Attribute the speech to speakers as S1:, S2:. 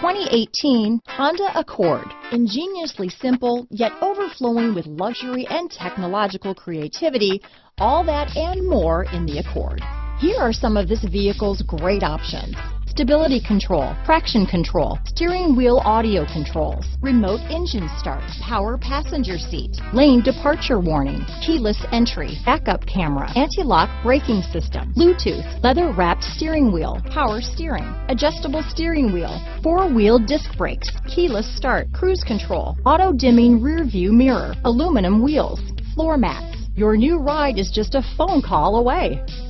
S1: 2018 Honda Accord. Ingeniously simple, yet overflowing with luxury and technological creativity, all that and more in the Accord. Here are some of this vehicle's great options: stability control, traction control, steering wheel audio controls, remote engine start, power passenger seat, lane departure warning, keyless entry, backup camera, anti-lock braking system, Bluetooth, leather-wrapped steering wheel, power steering, adjustable steering wheel, four-wheel disc brakes, keyless start, cruise control, auto-dimming rear view mirror, aluminum wheels, floor mats. Your new ride is just a phone call away.